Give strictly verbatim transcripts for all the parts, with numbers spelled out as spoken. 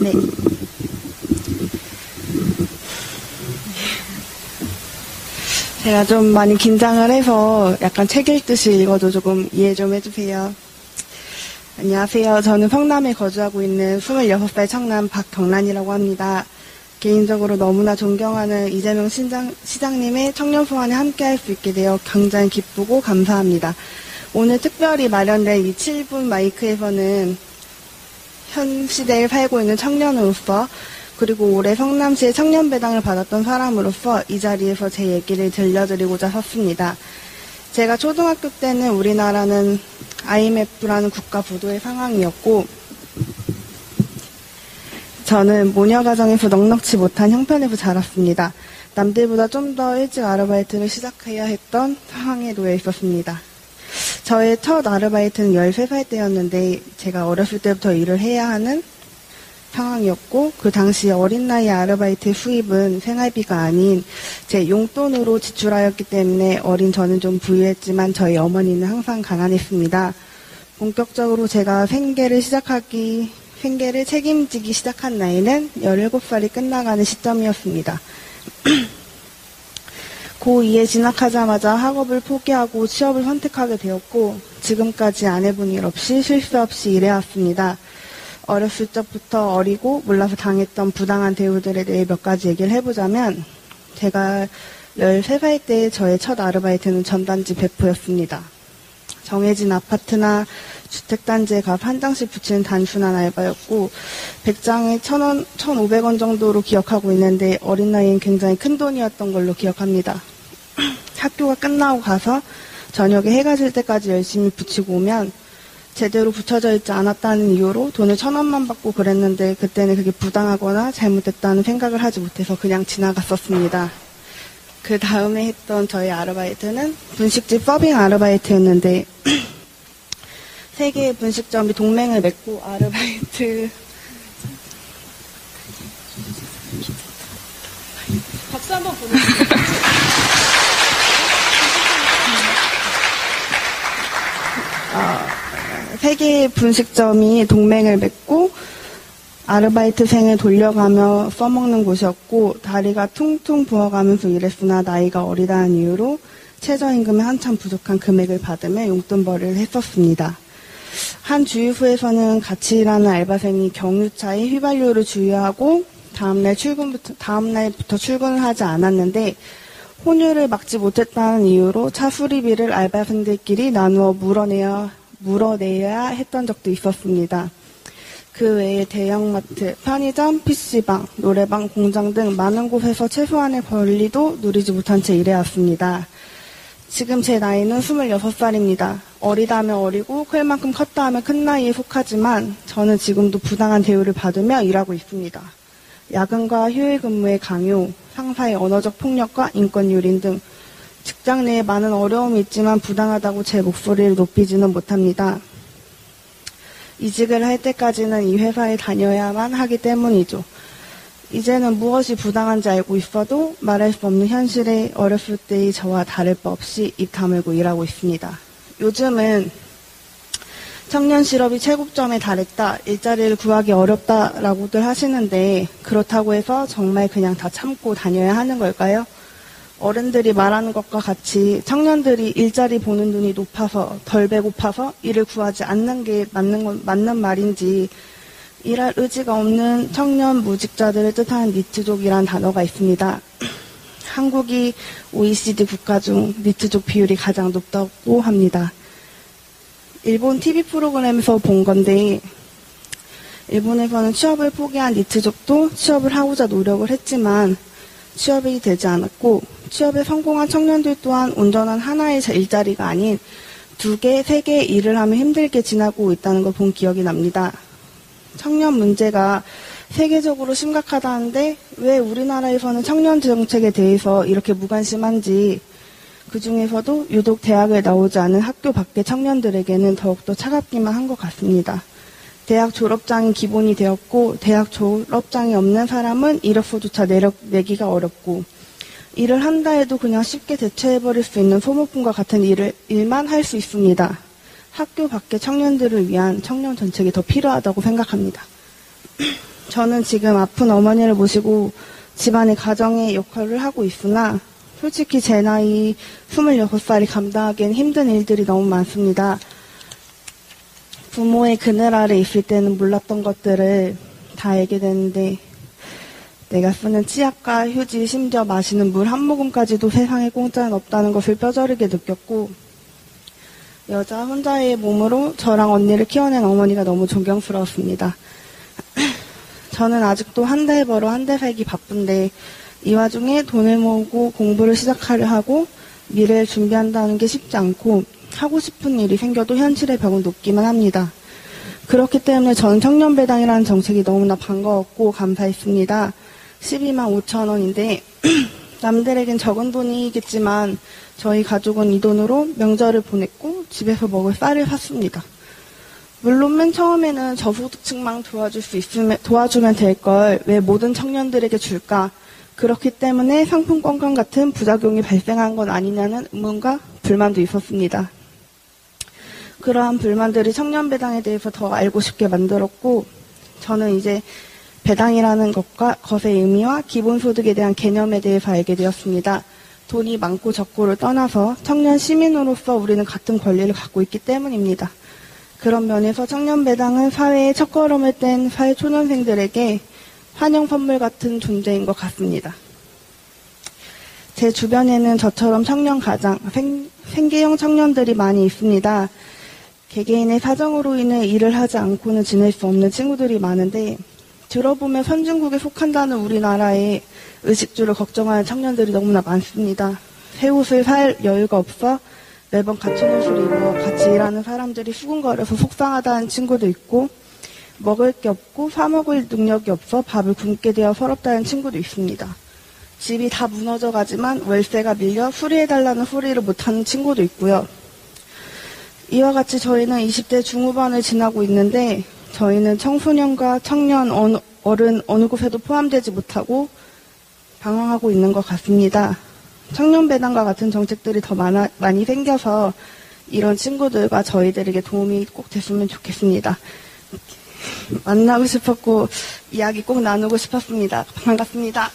네. 제가 좀 많이 긴장을 해서 약간 책 읽듯이 읽어도 조금 이해 좀 해주세요. 안녕하세요. 저는 성남에 거주하고 있는 스물여섯 살 청남 박경란이라고 합니다. 개인적으로 너무나 존경하는 이재명 시장, 시장님의 청년 소환에 함께할 수 있게 되어 굉장히 기쁘고 감사합니다. 오늘 특별히 마련된 이 칠 분 마이크에서는 현 시대에 살고 있는 청년으로서 그리고 올해 성남시의 청년배당을 받았던 사람으로서 이 자리에서 제 얘기를 들려드리고자 섰습니다. 제가 초등학교 때는 우리나라는 아이엠에프라는 국가 부도의 상황이었고 저는 모녀가정에서 넉넉지 못한 형편에서 자랐습니다. 남들보다 좀 더 일찍 아르바이트를 시작해야 했던 상황에 놓여 있었습니다. 저의 첫 아르바이트는 열세 살 때였는데 제가 어렸을 때부터 일을 해야 하는 상황이었고 그 당시 어린 나이 아르바이트 수입은 생활비가 아닌 제 용돈으로 지출하였기 때문에 어린 저는 좀 부유했지만 저희 어머니는 항상 가난했습니다. 본격적으로 제가 생계를 시작하기, 생계를 책임지기 시작한 나이는 열일곱 살이 끝나가는 시점이었습니다. 고이에 진학하자마자 학업을 포기하고 취업을 선택하게 되었고 지금까지 안 해본 일 없이 실수 없이 일해왔습니다. 어렸을 적부터 어리고 몰라서 당했던 부당한 대우들에 대해 몇 가지 얘기를 해보자면 제가 열세 살 때 저의 첫 아르바이트는 전단지 배포였습니다. 정해진 아파트나 주택단지에 가 한 장씩 붙이는 단순한 알바였고 백 장에 천 원, 천오백 원 정도로 기억하고 있는데 어린 나이엔 굉장히 큰 돈이었던 걸로 기억합니다. 학교가 끝나고 가서 저녁에 해가 질 때까지 열심히 붙이고 오면 제대로 붙여져 있지 않았다는 이유로 돈을 천 원만 받고 그랬는데 그때는 그게 부당하거나 잘못됐다는 생각을 하지 못해서 그냥 지나갔었습니다. 그 다음에 했던 저희 아르바이트는 분식집 서빙 아르바이트였는데 세 개의 분식점이 동맹을 맺고 아르바이트 박수 한번 보내주세요. 세 개의 분식점이 동맹을 맺고 아르바이트생을 돌려가며 써먹는 곳이었고 다리가 퉁퉁 부어가면서 일했으나 나이가 어리다는 이유로 최저임금에 한참 부족한 금액을 받으며 용돈벌이를 했었습니다. 한 주유소에서는 같이 일하는 알바생이 경유차에 휘발유를 주유하고 다음날 출근부터, 다음날부터 출근을 하지 않았는데 혼유를 막지 못했다는 이유로 차 수리비를 알바생들끼리 나누어 물어내야, 물어내야 했던 적도 있었습니다. 그 외에 대형마트, 편의점, 피씨방, 노래방, 공장 등 많은 곳에서 최소한의 권리도 누리지 못한 채 일해왔습니다. 지금 제 나이는 스물여섯 살입니다. 어리다 하면 어리고 클 만큼 컸다 하면 큰 나이에 속하지만 저는 지금도 부당한 대우를 받으며 일하고 있습니다. 야근과 휴일 근무의 강요, 상사의 언어적 폭력과 인권 유린 등 직장 내에 많은 어려움이 있지만 부당하다고 제 목소리를 높이지는 못합니다. 이직을 할 때까지는 이 회사에 다녀야만 하기 때문이죠. 이제는 무엇이 부당한지 알고 있어도 말할 수 없는 현실에 어렸을 때의 저와 다를 바 없이 입 다물고 일하고 있습니다. 요즘은 청년 실업이 최고점에 달했다, 일자리를 구하기 어렵다라고들 하시는데 그렇다고 해서 정말 그냥 다 참고 다녀야 하는 걸까요? 어른들이 말하는 것과 같이 청년들이 일자리 보는 눈이 높아서 덜 배고파서 일을 구하지 않는 게 맞는, 건, 맞는 말인지 일할 의지가 없는 청년 무직자들을 뜻하는 니트족이란 단어가 있습니다. 한국이 오이시디 국가 중 니트족 비율이 가장 높다고 합니다. 일본 티비 프로그램에서 본 건데 일본에서는 취업을 포기한 니트족도 취업을 하고자 노력을 했지만 취업이 되지 않았고 취업에 성공한 청년들 또한 온전한 하나의 일자리가 아닌 두 개, 세 개의 일을 하며 힘들게 지나고 있다는 걸 본 기억이 납니다. 청년 문제가 세계적으로 심각하다는데 왜 우리나라에서는 청년 정책에 대해서 이렇게 무관심한지 그 중에서도 유독 대학을 나오지 않은 학교 밖의 청년들에게는 더욱더 차갑기만 한 것 같습니다. 대학 졸업장이 기본이 되었고 대학 졸업장이 없는 사람은 이력서조차 내려, 내기가 어렵고 일을 한다 해도 그냥 쉽게 대체해버릴 수 있는 소모품과 같은 일을, 일만 할 수 있습니다. 학교 밖의 청년들을 위한 청년 정책이 더 필요하다고 생각합니다. 저는 지금 아픈 어머니를 모시고 집안의 가정의 역할을 하고 있으나 솔직히 제 나이 스물여섯 살이 감당하기엔 힘든 일들이 너무 많습니다. 부모의 그늘 아래 있을 때는 몰랐던 것들을 다 알게 되는데 내가 쓰는 치약과 휴지, 심지어 마시는 물 한 모금까지도 세상에 공짜는 없다는 것을 뼈저리게 느꼈고 여자 혼자의 몸으로 저랑 언니를 키워낸 어머니가 너무 존경스러웠습니다. 저는 아직도 한 달 벌어 한 달 살기 바쁜데 이 와중에 돈을 모으고 공부를 시작하려 하고 미래를 준비한다는 게 쉽지 않고 하고 싶은 일이 생겨도 현실의 벽은 높기만 합니다. 그렇기 때문에 저는 청년배당이라는 정책이 너무나 반가웠고 감사했습니다. 십이만 오천 원인데 남들에겐 적은 돈이겠지만 저희 가족은 이 돈으로 명절을 보냈고 집에서 먹을 쌀을 샀습니다. 물론 맨 처음에는 저소득층만 도와줄 수 있으면 도와주면 될 걸 왜 모든 청년들에게 줄까? 그렇기 때문에 상품권과 같은 부작용이 발생한 건 아니냐는 의문과 불만도 있었습니다. 그러한 불만들이 청년배당에 대해서 더 알고 싶게 만들었고 저는 이제 배당이라는 것과 것의 의미와 기본소득에 대한 개념에 대해서 알게 되었습니다. 돈이 많고 적고를 떠나서 청년 시민으로서 우리는 같은 권리를 갖고 있기 때문입니다. 그런 면에서 청년배당은 사회의 첫걸음을 뗀 사회 초년생들에게 환영 선물 같은 존재인 것 같습니다. 제 주변에는 저처럼 청년 가장, 생, 생계형 청년들이 많이 있습니다. 개개인의 사정으로 인해 일을 하지 않고는 지낼 수 없는 친구들이 많은데 들어보면 선진국에 속한다는 우리나라의 의식주를 걱정하는 청년들이 너무나 많습니다. 새 옷을 살 여유가 없어 매번 갖춘 옷을 입어 같이 일하는 사람들이 수군거려서 속상하다는 친구도 있고 먹을 게 없고 사 먹을 능력이 없어 밥을 굶게 되어 서럽다는 친구도 있습니다. 집이 다 무너져 가지만 월세가 밀려 수리해달라는 소리를 못하는 친구도 있고요. 이와 같이 저희는 이십 대 중후반을 지나고 있는데 저희는 청소년과 청년, 어느, 어른 어느 곳에도 포함되지 못하고 방황하고 있는 것 같습니다. 청년배당과 같은 정책들이 더 많아, 많이 생겨서 이런 친구들과 저희들에게 도움이 꼭 됐으면 좋겠습니다. 만나고 싶었고 이야기 꼭 나누고 싶었습니다. 반갑습니다.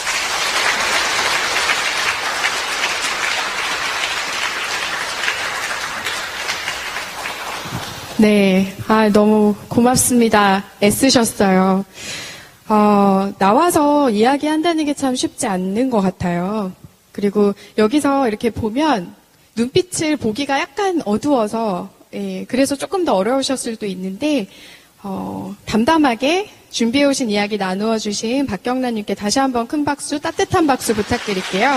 네, 아, 너무 고맙습니다. 애쓰셨어요. 어, 나와서 이야기한다는 게 참 쉽지 않는 것 같아요. 그리고 여기서 이렇게 보면 눈빛을 보기가 약간 어두워서, 예, 그래서 조금 더 어려우셨을 수도 있는데, 어, 담담하게 준비해 오신 이야기 나누어 주신 박경란님께 다시 한번 큰 박수, 따뜻한 박수 부탁드릴게요.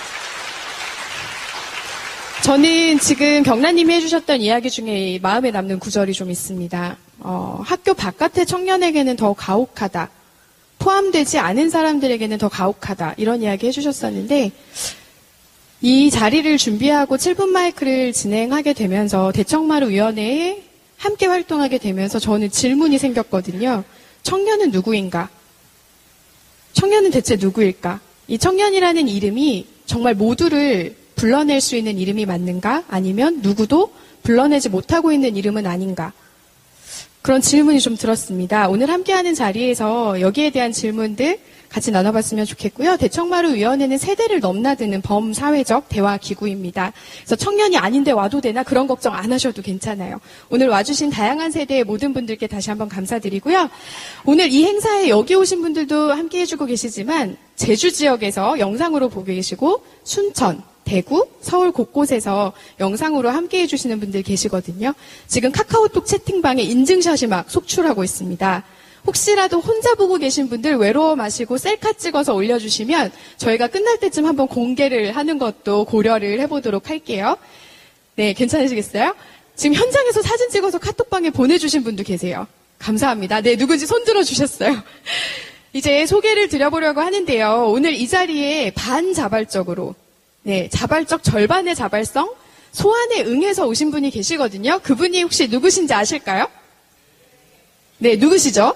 저는 지금 경란님이 해주셨던 이야기 중에 마음에 남는 구절이 좀 있습니다. 어, 학교 바깥의 청년에게는 더 가혹하다. 포함되지 않은 사람들에게는 더 가혹하다. 이런 이야기 해주셨었는데 이 자리를 준비하고 칠 분 마이크를 진행하게 되면서 대청마루위원회에 함께 활동하게 되면서 저는 질문이 생겼거든요. 청년은 누구인가? 청년은 대체 누구일까? 이 청년이라는 이름이 정말 모두를 불러낼 수 있는 이름이 맞는가? 아니면 누구도 불러내지 못하고 있는 이름은 아닌가? 그런 질문이 좀 들었습니다. 오늘 함께하는 자리에서 여기에 대한 질문들 같이 나눠봤으면 좋겠고요. 대청마루위원회는 세대를 넘나드는 범사회적 대화기구입니다. 그래서 청년이 아닌데 와도 되나 그런 걱정 안 하셔도 괜찮아요. 오늘 와주신 다양한 세대의 모든 분들께 다시 한번 감사드리고요. 오늘 이 행사에 여기 오신 분들도 함께해주고 계시지만 제주 지역에서 영상으로 보고 계시고 순천, 대구, 서울 곳곳에서 영상으로 함께해 주시는 분들 계시거든요. 지금 카카오톡 채팅방에 인증샷이 막 속출하고 있습니다. 혹시라도 혼자 보고 계신 분들 외로워 마시고 셀카 찍어서 올려주시면 저희가 끝날 때쯤 한번 공개를 하는 것도 고려를 해보도록 할게요. 네, 괜찮으시겠어요? 지금 현장에서 사진 찍어서 카톡방에 보내주신 분도 계세요. 감사합니다. 네, 누군지 손 들어주셨어요. 이제 소개를 드려보려고 하는데요. 오늘 이 자리에 반자발적으로 네, 자발적 절반의 자발성 소환에 응해서 오신 분이 계시거든요. 그분이 혹시 누구신지 아실까요? 네, 누구시죠?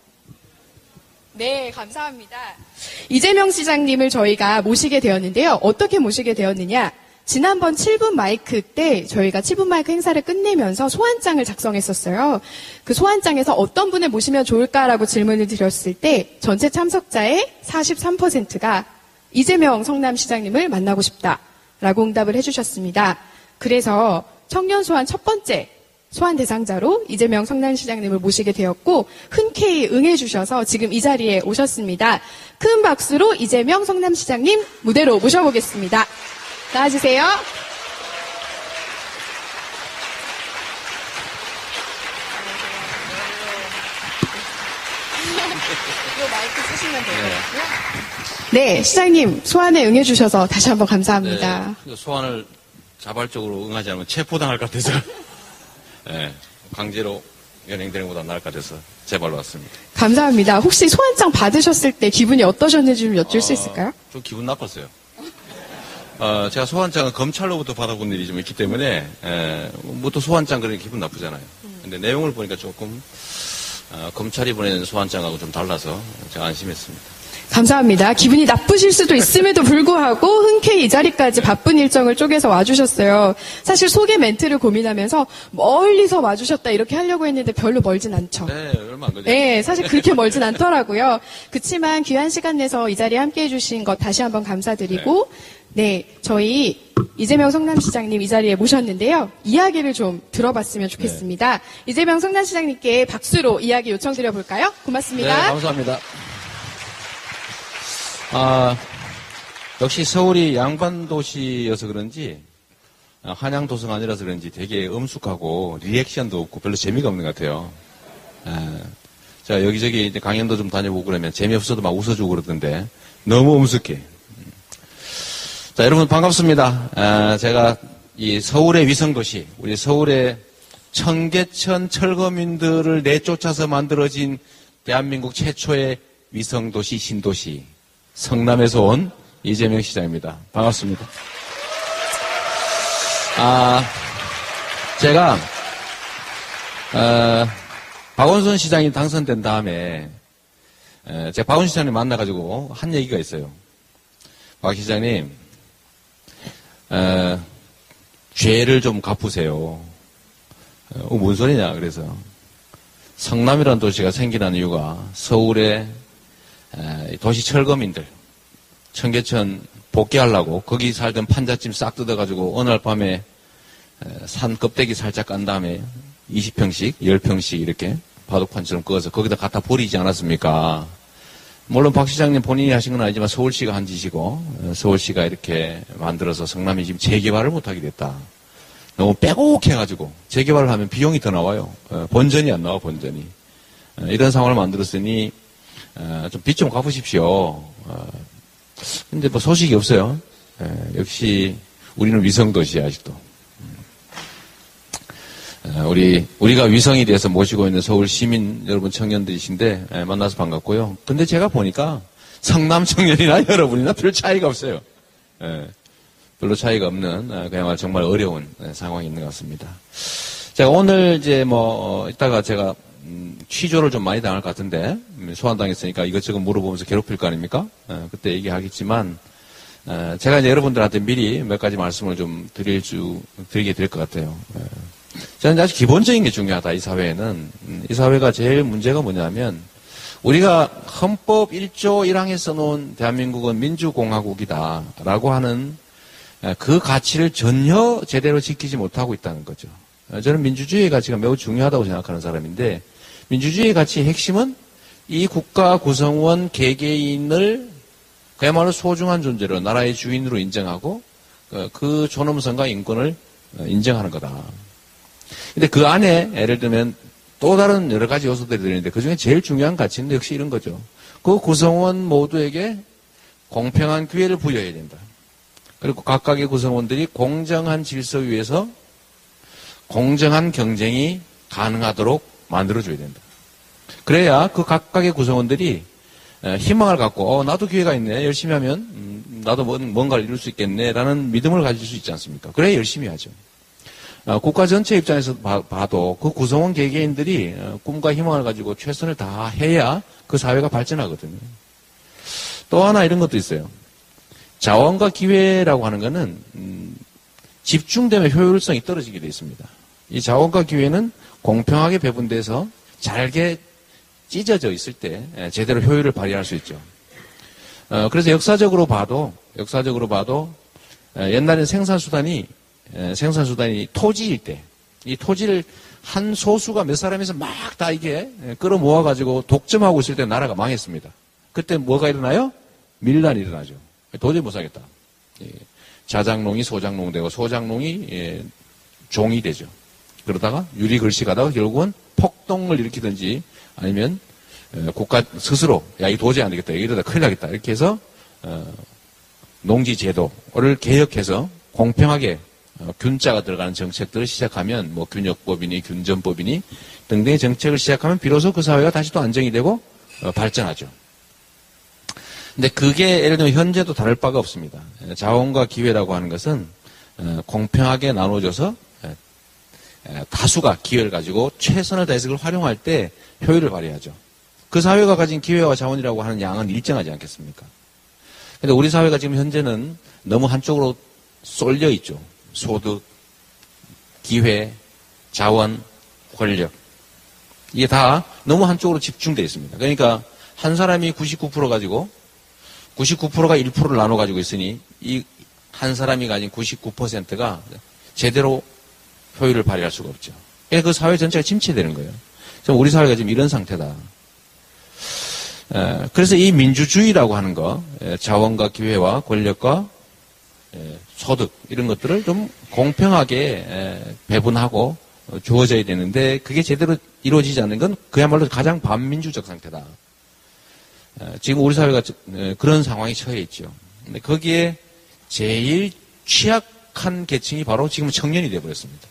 네, 감사합니다. 이재명 시장님을 저희가 모시게 되었는데요. 어떻게 모시게 되었느냐? 지난번 칠 분 마이크 때 저희가 칠 분 마이크 행사를 끝내면서 소환장을 작성했었어요. 그 소환장에서 어떤 분을 모시면 좋을까라고 질문을 드렸을 때 전체 참석자의 사십삼 퍼센트가 이재명 성남시장님을 만나고 싶다라고 응답을 해주셨습니다. 그래서 청년 소환 첫 번째 소환 대상자로 이재명 성남시장님을 모시게 되었고 흔쾌히 응해주셔서 지금 이 자리에 오셨습니다. 큰 박수로 이재명 성남시장님 무대로 모셔보겠습니다. 나와주세요. 이 마이크 쓰시면 될 것 같고요. 네, 시장님 소환에 응해주셔서 다시 한번 감사합니다. 네, 소환을 자발적으로 응하지 않으면 체포당할 것 같아서 네, 강제로 연행되는 것보다 나을 것 같아서 제발로 왔습니다. 감사합니다. 혹시 소환장 받으셨을 때 기분이 어떠셨는지 좀 여쭐 아, 수 있을까요? 좀 기분 나빴어요. 어, 제가 소환장은 검찰로부터 받아본 일이 좀 있기 때문에 에, 뭐 또 소환장 그러니 기분 나쁘잖아요. 근데 내용을 보니까 조금 어, 검찰이 보내는 소환장하고 좀 달라서 제가 안심했습니다. 감사합니다. 기분이 나쁘실 수도 있음에도 불구하고 흔쾌히 이 자리까지 바쁜 일정을 쪼개서 와주셨어요. 사실 소개 멘트를 고민하면서 멀리서 와주셨다 이렇게 하려고 했는데 별로 멀진 않죠. 네, 얼마 안 걸려요. 네, 사실 그렇게 멀진 않더라고요. 그치만 귀한 시간 내서 이 자리에 함께해 주신 것 다시 한번 감사드리고 네, 네 저희 이재명 성남시장님 이 자리에 모셨는데요. 이야기를 좀 들어봤으면 좋겠습니다. 네. 이재명 성남시장님께 박수로 이야기 요청드려 볼까요? 고맙습니다. 네, 감사합니다. 아, 역시 서울이 양반 도시여서 그런지 한양 도성 아니라서 그런지 되게 엄숙하고 리액션도 없고 별로 재미가 없는 것 같아요. 아, 제가 여기저기 이제 강연도 좀 다녀보고 그러면 재미없어도 막 웃어주고 그러던데 너무 엄숙해. 자, 여러분 반갑습니다. 아, 제가 이 서울의 위성도시, 우리 서울의 청계천 철거민들을 내쫓아서 만들어진 대한민국 최초의 위성도시 신도시 성남에서 온 이재명 시장입니다. 반갑습니다. 아, 제가 어, 박원순 시장이 당선된 다음에 에, 제가 박원순 시장님 만나가지고 한 얘기가 있어요. 박 시장님, 에, 죄를 좀 갚으세요. 어, 뭔 소리냐? 그래서 성남이라는 도시가 생기는 이유가 서울의 도시 철거민들, 청계천 복귀하려고 거기 살던 판잣짐 싹 뜯어가지고 어느 날 밤에 산 껍데기 살짝 깐 다음에 이십 평씩, 십 평씩 이렇게 바둑판처럼 그어서 거기다 갖다 버리지 않았습니까? 물론 박 시장님 본인이 하신 건 아니지만 서울시가 한 짓이고 서울시가 이렇게 만들어서 성남이 지금 재개발을 못하게 됐다. 너무 빼곡해가지고 재개발을 하면 비용이 더 나와요. 본전이 안 나와, 본전이. 이런 상황을 만들었으니 어, 좀 빚 좀 갚으십시오. 어, 근데 뭐 소식이 없어요. 에, 역시 우리는 위성도시야, 아직도. 에, 우리, 우리가 위성이 돼서 모시고 있는 서울 시민 여러분 청년들이신데, 에, 만나서 반갑고요. 근데 제가 보니까 성남 청년이나 여러분이나 별 차이가 없어요. 에, 별로 차이가 없는, 에, 그야말로 정말 어려운 에, 상황이 있는 것 같습니다. 제가 오늘 이제 뭐, 어, 이따가 제가 음, 취조를 좀 많이 당할 것 같은데 소환당했으니까 이것저것 물어보면서 괴롭힐 거 아닙니까? 어, 그때 얘기하겠지만 어, 제가 이제 여러분들한테 미리 몇 가지 말씀을 좀 드릴 수 드리게 될 것 같아요. 어, 저는 아주 기본적인 게 중요하다. 이 사회에는 음, 이 사회가 제일 문제가 뭐냐면 우리가 헌법 일 조 일 항에 써놓은 대한민국은 민주공화국이다라고 하는 어, 그 가치를 전혀 제대로 지키지 못하고 있다는 거죠. 저는 민주주의의 가치가 매우 중요하다고 생각하는 사람인데 민주주의의 가치의 핵심은 이 국가 구성원 개개인을 그야말로 소중한 존재로 나라의 주인으로 인정하고 그 존엄성과 인권을 인정하는 거다. 근데 그 안에 예를 들면 또 다른 여러 가지 요소들이 들어있는데 그중에 제일 중요한 가치는 역시 이런 거죠. 그 구성원 모두에게 공평한 기회를 부여해야 된다. 그리고 각각의 구성원들이 공정한 질서 위에서 공정한 경쟁이 가능하도록 만들어줘야 된다. 그래야 그 각각의 구성원들이 희망을 갖고 어, 나도 기회가 있네. 열심히 하면 음, 나도 뭔가를 이룰 수 있겠네. 라는 믿음을 가질 수 있지 않습니까? 그래야 열심히 하죠. 어, 국가 전체 입장에서 봐, 봐도 그 구성원 개개인들이 어, 꿈과 희망을 가지고 최선을 다해야 그 사회가 발전하거든요. 또 하나 이런 것도 있어요. 자원과 기회라고 하는 거는 음, 집중되면 효율성이 떨어지게 되어 있습니다. 이 자원과 기회는 공평하게 배분돼서 잘게 찢어져 있을 때 제대로 효율을 발휘할 수 있죠. 어, 그래서 역사적으로 봐도, 역사적으로 봐도, 옛날에는 생산수단이, 생산수단이 토지일 때, 이 토지를 한 소수가 몇 사람에서 막 다 이게 끌어모아가지고 독점하고 있을 때 나라가 망했습니다. 그때 뭐가 일어나요? 밀란이 일어나죠. 도저히 못 사겠다. 자장농이 소장농 되고 소장농이 종이 되죠. 그러다가 유리글씨 가다가 결국은 폭동을 일으키든지 아니면 국가 스스로 야 이거 도저히 안 되겠다 이러다 큰일 나겠다 이렇게 해서 어, 농지 제도를 개혁해서 공평하게 어, 균자가 들어가는 정책들을 시작하면 뭐 균역법이니 균전법이니 등등의 정책을 시작하면 비로소 그 사회가 다시 또 안정이 되고 어, 발전하죠. 근데 그게 예를 들면 현재도 다를 바가 없습니다. 자원과 기회라고 하는 것은 어, 공평하게 나눠져서 에, 다수가 기회를 가지고 최선을 다해서 그걸 활용할 때 효율을 발휘하죠. 그 사회가 가진 기회와 자원이라고 하는 양은 일정하지 않겠습니까? 근데 우리 사회가 지금 현재는 너무 한쪽으로 쏠려 있죠. 소득, 기회, 자원, 권력. 이게 다 너무 한쪽으로 집중되어 있습니다. 그러니까 한 사람이 구십구 퍼센트 가지고 구십구 퍼센트가 일 퍼센트를 나눠 가지고 있으니 이 한 사람이 가진 구십구 퍼센트가 제대로 효율을 발휘할 수가 없죠. 그러니까 그 사회 전체가 침체되는 거예요. 지금 우리 사회가 지금 이런 상태다. 그래서 이 민주주의라고 하는 거, 자원과 기회와 권력과 소득 이런 것들을 좀 공평하게 배분하고 주어져야 되는데 그게 제대로 이루어지지 않는 건 그야말로 가장 반민주적 상태다. 지금 우리 사회가 그런 상황에 처해 있죠. 근데 거기에 제일 취약한 계층이 바로 지금 청년이 되어버렸습니다.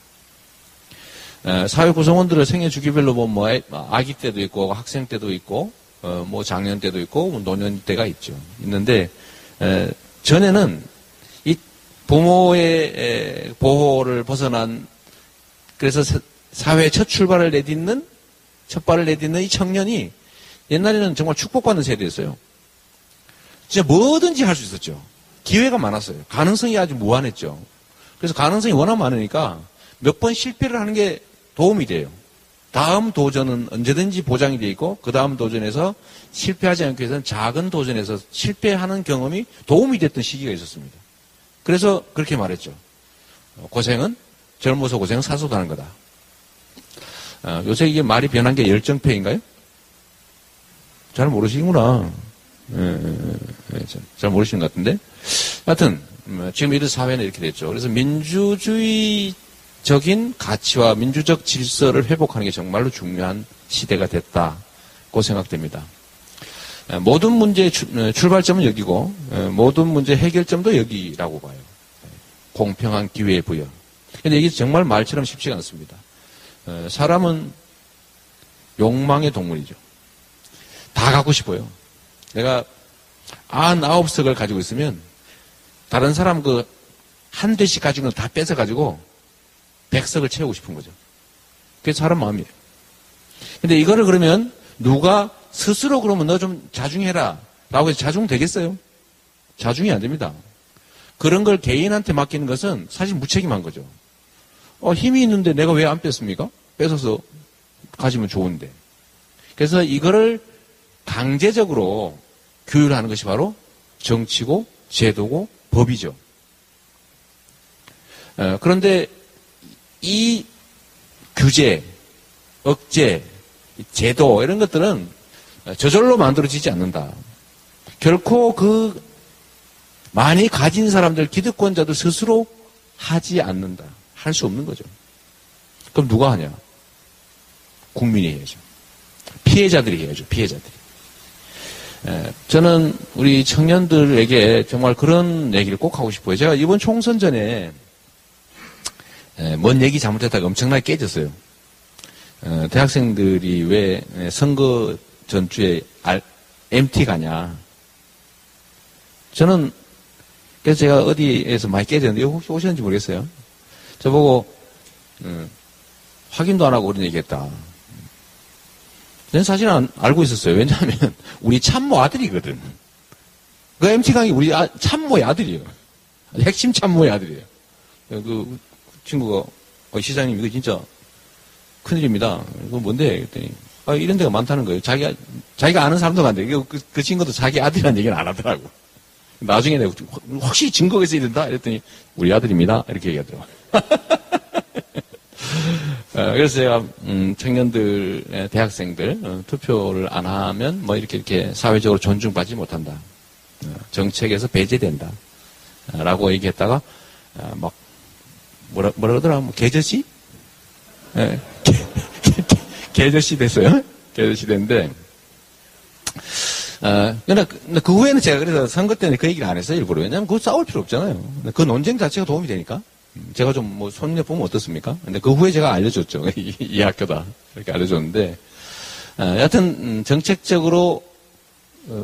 사회 구성원들을 생애 주기별로 보면 뭐 아기 때도 있고 학생 때도 있고 어, 뭐 작년 때도 있고 뭐 노년 때가 있죠. 있는데 에, 전에는 이 부모의 에, 보호를 벗어난 그래서 사, 사회의 첫 출발을 내딛는 첫 발을 내딛는 이 청년이 옛날에는 정말 축복받는 세대였어요. 진짜 뭐든지 할 수 있었죠. 기회가 많았어요. 가능성이 아주 무한했죠. 그래서 가능성이 워낙 많으니까 몇 번 실패를 하는 게 도움이 돼요. 다음 도전은 언제든지 보장이 되어 있고 그 다음 도전에서 실패하지 않기 위해서는 작은 도전에서 실패하는 경험이 도움이 됐던 시기가 있었습니다. 그래서 그렇게 말했죠. 고생은 젊어서 고생은 사서도 하는 거다. 어, 요새 이게 말이 변한 게 열정페인가요? 잘 모르시구나. 예, 예, 예, 잘 모르시는 것 같은데. 하여튼 지금 이런 사회는 이렇게 됐죠. 그래서 민주주의 적인 가치와 민주적 질서를 회복하는 게 정말로 중요한 시대가 됐다고 생각됩니다. 모든 문제의 출발점은 여기고 모든 문제 해결점도 여기라고 봐요. 공평한 기회 부여. 근데 이게 정말 말처럼 쉽지가 않습니다. 사람은 욕망의 동물이죠. 다 갖고 싶어요. 내가 구십구 석을 가지고 있으면 다른 사람 그 한 대씩 가지고 있는 거 다 뺏어가지고 백 석을 채우고 싶은 거죠. 그게 사람 마음이에요. 근데 이거를 그러면 누가 스스로 그러면 너 좀 자중해라 라고 해서 자중되겠어요? 자중이 안 됩니다. 그런 걸 개인한테 맡기는 것은 사실 무책임한 거죠. 어, 힘이 있는데 내가 왜 안 뺐습니까? 뺏어서 가지면 좋은데. 그래서 이거를 강제적으로 규율하는 것이 바로 정치고 제도고 법이죠. 어, 그런데 이 규제, 억제, 제도 이런 것들은 저절로 만들어지지 않는다. 결코 그 많이 가진 사람들, 기득권자들 스스로 하지 않는다. 할 수 없는 거죠. 그럼 누가 하냐? 국민이 해야죠. 피해자들이 해야죠. 피해자들이. 에, 저는 우리 청년들에게 정말 그런 얘기를 꼭 하고 싶어요. 제가 이번 총선 전에 에, 뭔 얘기 잘못했다가 엄청나게 깨졌어요. 에, 대학생들이 왜 선거 전주에 엠티 가냐. 저는 그래서 제가 어디에서 많이 깨졌는데 혹시 오셨는지 모르겠어요. 저보고 음, 확인도 안 하고 그런 얘기했다. 저는 사실은 안, 알고 있었어요. 왜냐하면 우리 참모 아들이거든. 그 엠티 강이 우리 아, 참모의 아들이에요. 핵심 참모의 아들이에요. 그 친구가, 어, 시장님, 이거 진짜 큰일입니다. 이거 뭔데? 그랬더니, 아, 이런 데가 많다는 거예요. 자기가, 자기가 아는 사람도 안 돼. 그, 그 친구도 자기 아들이라는 얘기는 안 하더라고. 나중에 내가, 혹시 증거가 있어야 된다? 이랬더니, 우리 아들입니다. 이렇게 얘기하더라고. 어, 그래서 제가, 음, 청년들, 대학생들, 어, 투표를 안 하면, 뭐, 이렇게, 이렇게 사회적으로 존중받지 못한다. 어, 정책에서 배제된다. 어, 라고 얘기했다가, 어, 막, 뭐라, 뭐라 그러더라? 뭐, 개저씨? 예, 개, 개, 개, 개저씨 됐어요. 개저씨 됐는데, 어, 근데 그, 그 후에는 제가 그래서 선거 때는 그 얘기를 안 했어요, 일부러. 왜냐면 그거 싸울 필요 없잖아요. 그 논쟁 자체가 도움이 되니까. 제가 좀 뭐 손녀 보면 어떻습니까? 근데 그 후에 제가 알려줬죠. 이, 이 학교다. 이렇게 알려줬는데, 어, 여하튼, 음, 정책적으로, 어,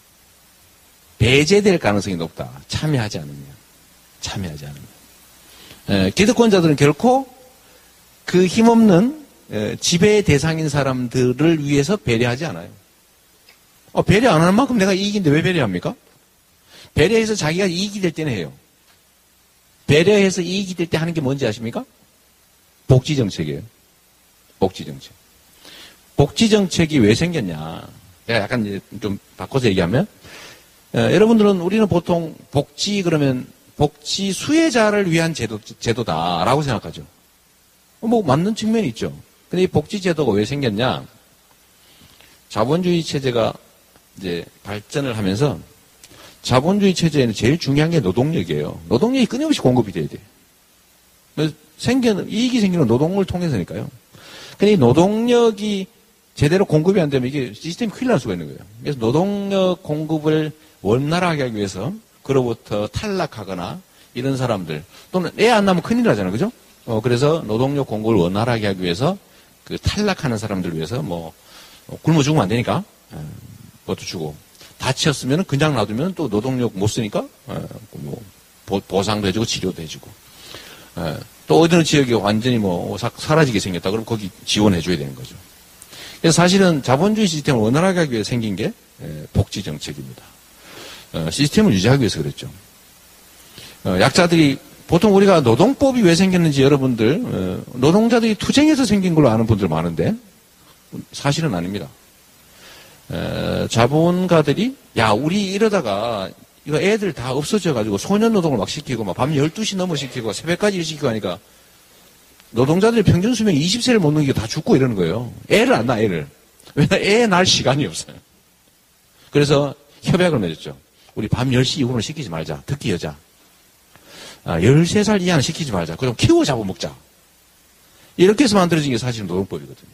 배제될 가능성이 높다. 참여하지 않으면. 참여하지 않으면. 에, 기득권자들은 결코 그 힘없는 에, 지배의 대상인 사람들을 위해서 배려하지 않아요. 어, 배려 안 하는 만큼 내가 이익인데 왜 배려합니까? 배려해서 자기가 이익이 될 때는 해요. 배려해서 이익이 될 때 하는 게 뭔지 아십니까? 복지정책이에요. 복지정책. 복지정책이 왜 생겼냐. 제가 약간 이제 좀 바꿔서 얘기하면, 에, 여러분들은 우리는 보통 복지 그러면 복지 수혜자를 위한 제도, 제도다라고 생각하죠. 뭐 맞는 측면이 있죠. 근데 이 복지 제도가 왜 생겼냐? 자본주의 체제가 이제 발전을 하면서 자본주의 체제에는 제일 중요한 게 노동력이에요. 노동력이 끊임없이 공급이 돼야 돼. 생기는, 이익이 생기는 노동을 통해서니까요. 근데 이 노동력이 제대로 공급이 안 되면 이게 시스템이 큰일 날 수가 있는 거예요. 그래서 노동력 공급을 원활하게 하기 위해서 그로부터 탈락하거나 이런 사람들 또는 애 안 낳으면 큰일 나잖아요. 그죠? 어, 그래서 노동력 공급을 원활하게 하기 위해서 그 탈락하는 사람들을 위해서 뭐 굶어 죽으면 안 되니까 어, 그것도 주고 다치었으면 그냥 놔두면 또 노동력 못 쓰니까 어, 뭐 보, 보상도 해주고 치료도 해주고 어, 또 어느 지역이 완전히 뭐 사라지게 생겼다 그러면 거기 지원해줘야 되는 거죠. 그래서 사실은 자본주의 시스템을 원활하게 하기 위해 생긴 게 예, 복지 정책입니다. 어, 시스템을 유지하기 위해서 그랬죠. 어, 약자들이 보통 우리가 노동법이 왜 생겼는지 여러분들 어, 노동자들이 투쟁해서 생긴 걸로 아는 분들 많은데 사실은 아닙니다. 에, 자본가들이 야 우리 이러다가 이거 애들 다 없어져가지고 소년노동을 막 시키고 막 밤 열두 시 넘어 시키고 새벽까지 일 시키고 하니까 노동자들의 평균 수명이 이십 세를 못 넘기고 다 죽고 이러는 거예요. 애를 안 낳아 애를. 왜냐면 애 낳을 시간이 없어요. 그래서 협약을 맺었죠. 우리 밤 열 시 이후로는 시키지 말자. 특히 여자. 아, 열세 살 이하는 시키지 말자. 그럼 키워 잡아먹자. 이렇게 해서 만들어진 게 사실은 노동법이거든요.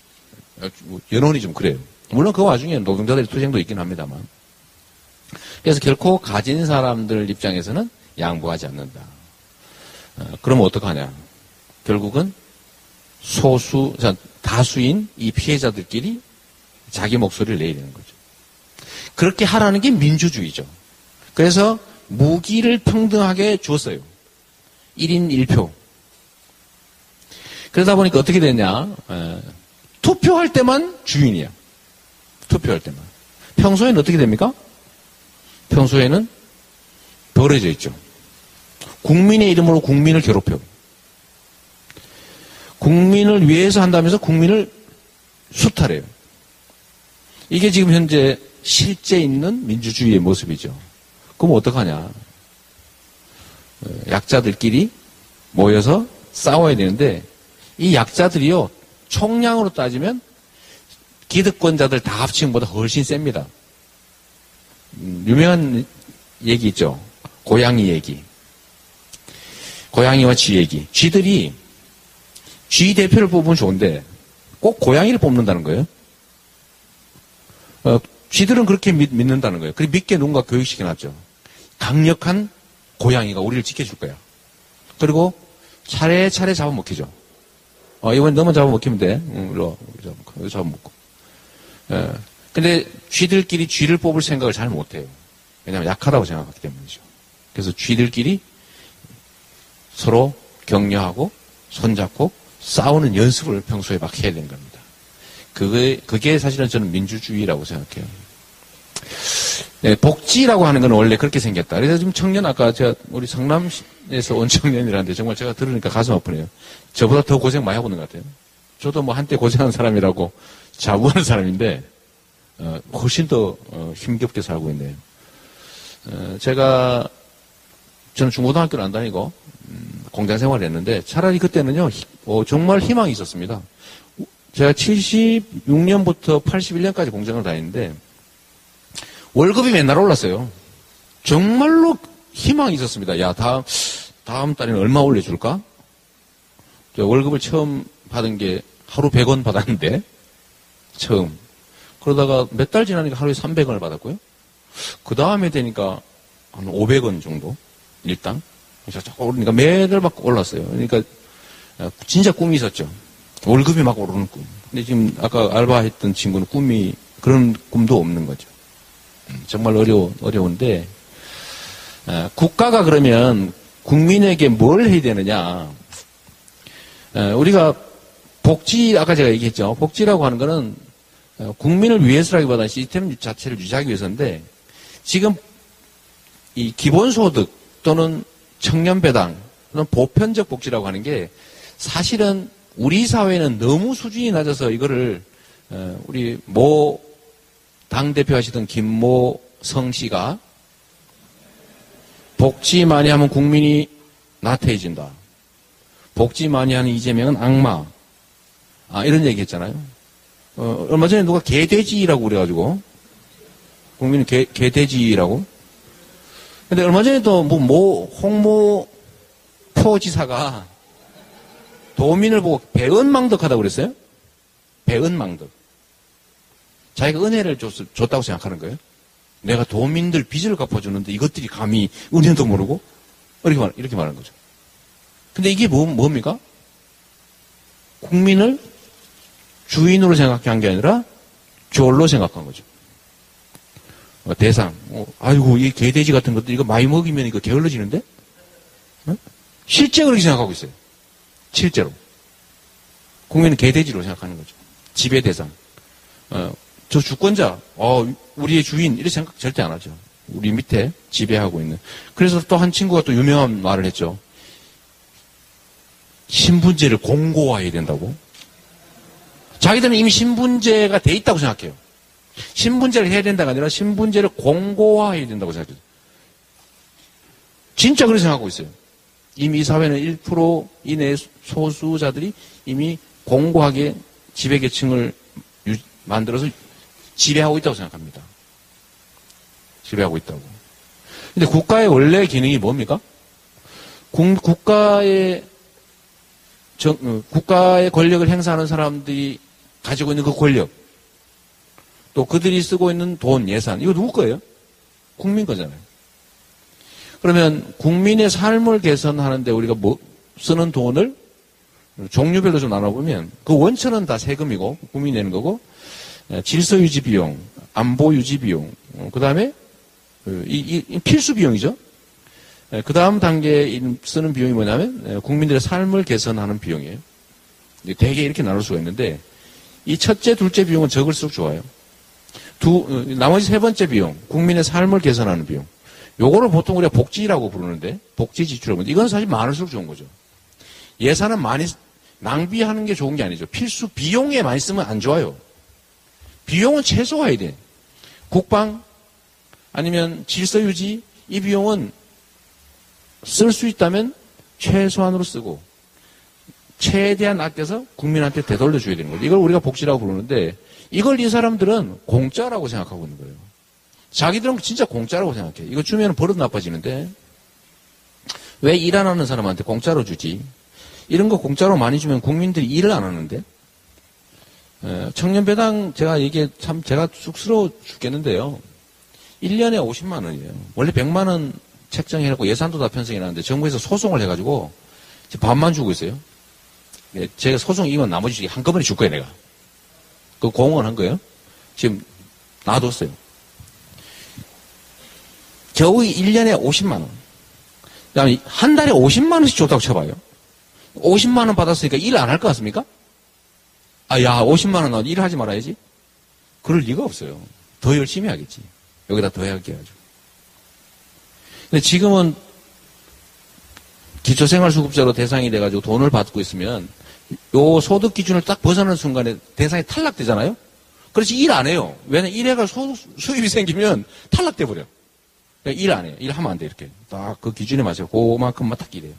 여론이 좀 그래요. 물론 그 와중에 노동자들의 투쟁도 있긴 합니다만. 그래서 결코 가진 사람들 입장에서는 양보하지 않는다. 어, 그러면 어떡하냐. 결국은 소수, 다수인 이 피해자들끼리 자기 목소리를 내야 되는 거죠. 그렇게 하라는 게 민주주의죠. 그래서 무기를 평등하게 줬어요. 일 인 일 표. 그러다 보니까 어떻게 됐냐. 에, 투표할 때만 주인이야. 투표할 때만. 평소에는 어떻게 됩니까? 평소에는 벌어져 있죠. 국민의 이름으로 국민을 괴롭혀. 국민을 위해서 한다면서 국민을 수탈해요. 이게 지금 현재 실제 있는 민주주의의 모습이죠. 그럼 어떡하냐. 약자들끼리 모여서 싸워야 되는데 이 약자들이요. 총량으로 따지면 기득권자들 다 합친 것보다 훨씬 셉니다. 음, 유명한 얘기 있죠. 고양이 얘기. 고양이와 쥐 얘기. 쥐들이 쥐 대표를 뽑으면 좋은데 꼭 고양이를 뽑는다는 거예요. 어, 쥐들은 그렇게 믿, 믿는다는 거예요. 그리고 믿게 누군가 교육시켜놨죠. 강력한 고양이가 우리를 지켜줄 거야. 그리고 차례차례 잡아먹히죠. 어, 이번에 너만 잡아먹히면 돼. 응, 이리 와. 잡아먹고. 잡아먹고. 예. 근데 쥐들끼리 쥐를 뽑을 생각을 잘 못해요. 왜냐하면 약하다고 생각하기 때문이죠. 그래서 쥐들끼리 서로 격려하고 손잡고 싸우는 연습을 평소에 막 해야 되는 겁니다. 그게, 그게 사실은 저는 민주주의라고 생각해요. 네, 복지라고 하는 건 원래 그렇게 생겼다. 그래서 지금 청년, 아까 제가 우리 성남에서 온 청년이라는데 정말 제가 들으니까 가슴 아프네요. 저보다 더 고생 많이 하고 있는 것 같아요. 저도 뭐 한때 고생한 사람이라고 자부하는 사람인데, 어, 훨씬 더 어, 힘겹게 살고 있네요. 어, 제가, 저는 중고등학교를 안 다니고, 음, 공장 생활을 했는데, 차라리 그때는요, 히, 어, 정말 희망이 있었습니다. 제가 칠십육 년부터 팔십일 년까지 공장을 다녔는데, 월급이 맨날 올랐어요. 정말로 희망이 있었습니다. 야, 다음, 다음 달에는 얼마 올려줄까? 저 월급을 처음 받은 게 하루 백 원 받았는데, 처음. 그러다가 몇 달 지나니까 하루에 삼백 원을 받았고요. 그 다음에 되니까 한 오백 원 정도, 일당. 그래서 자꾸 오르니까 매달 막 올랐어요. 그러니까 진짜 꿈이 있었죠. 월급이 막 오르는 꿈. 근데 지금 아까 알바했던 친구는 꿈이, 그런 꿈도 없는 거죠. 정말 어려워, 어려운데, 어, 국가가 그러면 국민에게 뭘 해야 되느냐. 어, 우리가 복지, 아까 제가 얘기했죠. 복지라고 하는 거는 어, 국민을 위해서라기보다는 시스템 자체를 유지하기 위해서인데, 지금 이 기본소득 또는 청년배당 또는 보편적 복지라고 하는 게 사실은 우리 사회는 너무 수준이 낮아서 이거를 어, 우리 모 당대표 하시던 김모성 씨가 복지 많이 하면 국민이 나태해진다. 복지 많이 하는 이재명은 악마. 아, 이런 얘기 했잖아요. 어, 얼마 전에 누가 개돼지라고 그래가지고, 국민은 개, 개돼지라고. 근데 얼마 전에도 뭐, 모, 홍모 표지사가 도민을 보고 배은망덕하다고 그랬어요? 배은망덕. 자기가 은혜를 줬, 줬다고 생각하는 거예요. 내가 도민들 빚을 갚아주는데 이것들이 감히 은혜도 모르고? 이렇게, 말, 이렇게 말하는 거죠. 근데 이게 뭐, 뭡니까? 국민을 주인으로 생각한 게 아니라 졸로 생각한 거죠. 어, 대상. 어, 아이고, 이 개돼지 같은 것들 이거 많이 먹이면 이거 게을러지는데? 어? 실제 그렇게 생각하고 있어요. 실제로. 국민은 개돼지로 생각하는 거죠. 지배 대상. 어, 저 주권자, 어, 우리의 주인, 이렇게 생각 절대 안 하죠. 우리 밑에 지배하고 있는. 그래서 또 한 친구가 또 유명한 말을 했죠. 신분제를 공고화해야 된다고. 자기들은 이미 신분제가 돼 있다고 생각해요. 신분제를 해야 된다가 아니라 신분제를 공고화해야 된다고 생각해요. 진짜 그렇게 생각하고 있어요. 이미 이 사회는 일 퍼센트 이내의 소수자들이 이미 공고하게 지배계층을 유, 만들어서 지배하고 있다고 생각합니다. 지배하고 있다고. 근데 국가의 원래 기능이 뭡니까? 국, 국가의 정, 어, 국가의 권력을 행사하는 사람들이 가지고 있는 그 권력, 또 그들이 쓰고 있는 돈, 예산, 이거 누구 거예요? 국민 거잖아요. 그러면 국민의 삶을 개선하는데 우리가 뭐 쓰는 돈을 종류별로 좀 나눠보면 그 원천은 다 세금이고 국민이 내는 거고, 질서 유지 비용, 안보 유지 비용, 그 다음에 이, 이 필수 비용이죠. 그 다음 단계에 쓰는 비용이 뭐냐면 국민들의 삶을 개선하는 비용이에요. 대개 이렇게 나눌 수가 있는데 이 첫째, 둘째 비용은 적을수록 좋아요. 두, 나머지 세 번째 비용, 국민의 삶을 개선하는 비용. 요거를 보통 우리가 복지라고 부르는데, 복지 지출을 부르는데, 이건 사실 많을수록 좋은 거죠. 예산은 많이, 낭비하는 게 좋은 게 아니죠. 필수 비용에 많이 쓰면 안 좋아요. 비용은 최소화해야 돼. 국방, 아니면 질서 유지, 이 비용은 쓸 수 있다면 최소한으로 쓰고, 최대한 아껴서 국민한테 되돌려 줘야 되는 거죠. 이걸 우리가 복지라고 부르는데, 이걸 이 사람들은 공짜라고 생각하고 있는 거예요. 자기들은 진짜 공짜라고 생각해. 이거 주면 버릇 나빠지는데 왜 일 안 하는 사람한테 공짜로 주지? 이런 거 공짜로 많이 주면 국민들이 일을 안 하는데. 청년배당 제가 이게 참 제가 쑥스러워 죽겠는데요. 일 년에 오십만 원이에요. 원래 백만 원 책정해놓고 예산도 다 편성해 놨는데 정부에서 소송을 해가지고 반만 주고 있어요. 제가 소송 이건 나머지 한꺼번에 줄 거예요, 내가. 그 공헌한 거예요. 지금 놔뒀어요. 겨우 일 년에 오십만 원. 그 다음에 한 달에 오십만 원씩 줬다고 쳐봐요. 오십만 원 받았으니까 일 안 할 것 같습니까? 아, 야, 오십만 원 나 일하지 말아야지. 그럴 리가 없어요. 더 열심히 하겠지. 여기다 더하게 해야죠. 근데 지금은 기초생활수급자로 대상이 돼가지고 돈을 받고 있으면 요 소득 기준을 딱 벗어나는 순간에 대상이 탈락되잖아요? 그렇지, 일 안 해요. 왜냐면 일해가 소득, 수입이 생기면 탈락돼 버려. 그러니까 일 안 해요. 일하면 안 돼, 이렇게. 딱 그 기준에 맞춰서 그만큼만 딱 일해요.